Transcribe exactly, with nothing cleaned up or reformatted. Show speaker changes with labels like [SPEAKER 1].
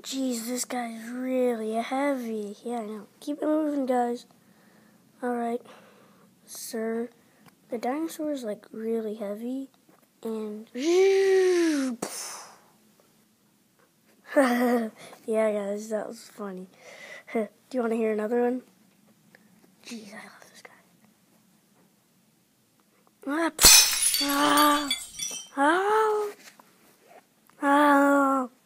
[SPEAKER 1] Jeez, this guy's really heavy. Yeah, I know. Keep it moving, guys. Alright. Sir, the dinosaur is like really heavy. And... yeah, guys, that was funny. Do you want to hear another one? Jeez, I love this guy. Ah, ah, ah, ah.